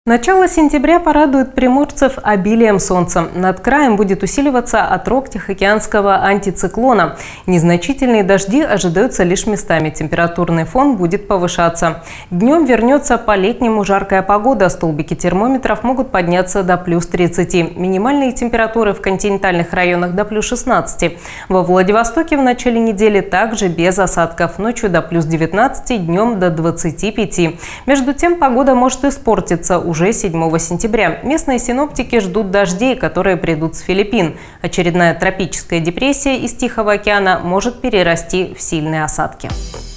Начало сентября порадует приморцев обилием солнца. Над краем будет усиливаться отрог Тихоокеанского антициклона. Незначительные дожди ожидаются лишь местами. Температурный фон будет повышаться. Днем вернется по-летнему жаркая погода. Столбики термометров могут подняться до плюс 30. Минимальные температуры в континентальных районах до плюс 16. Во Владивостоке в начале недели также без осадков. Ночью до плюс 19, днем до 25. Между тем погода может испортиться уже 7 сентября. Местные синоптики ждут дождей, которые придут с Филиппин. Очередная тропическая депрессия из Тихого океана может перерасти в сильные осадки.